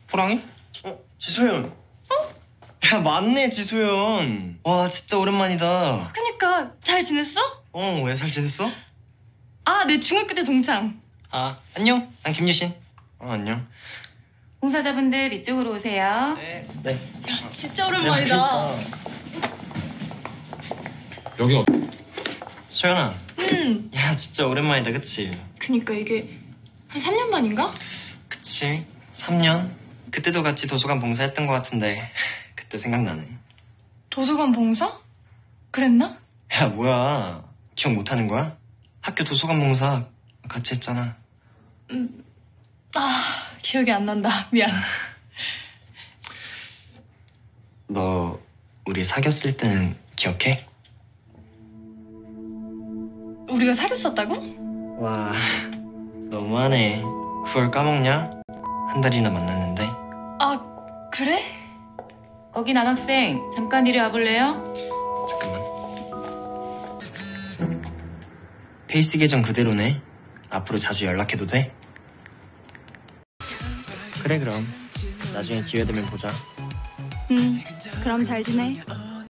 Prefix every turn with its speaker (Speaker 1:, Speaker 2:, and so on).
Speaker 1: 호랑이? 지소연. 야, 맞네, 지소연. 와, 진짜 오랜만이다.
Speaker 2: 그니까 잘 지냈어?
Speaker 1: 왜 잘 지냈어?
Speaker 2: 아, 내 중학교 때 동창.
Speaker 3: 안녕. 난 김유신.
Speaker 1: 안녕.
Speaker 2: 봉사자분들 이쪽으로 오세요.
Speaker 1: 네.
Speaker 2: 야, 진짜 오랜만이다.
Speaker 4: 여기
Speaker 1: 소연아. 야, 진짜 오랜만이다, 그치?
Speaker 2: 그니까 이게 한 3년 만인가?
Speaker 1: 그치? 3년? 그때도 같이 도서관 봉사했던 것 같은데 그때 생각나네.
Speaker 2: 도서관 봉사? 그랬나?
Speaker 1: 야, 뭐야. 기억 못하는 거야? 학교 도서관 봉사 같이 했잖아.
Speaker 2: 기억이 안 난다. 미안.
Speaker 1: 너 우리 사귀었을 때는 기억해?
Speaker 2: 우리가 사귀었었다고?
Speaker 1: 와, 너무하네. 그걸 까먹냐? 한 달이나 만났는데.
Speaker 2: 아, 그래? 거기 남학생 잠깐 이리 와볼래요?
Speaker 1: 잠깐만. 페이스 계정 그대로네. 앞으로 자주 연락해도 돼? 그래, 그럼 나중에 기회 되면 보자.
Speaker 2: 그럼 잘 지내.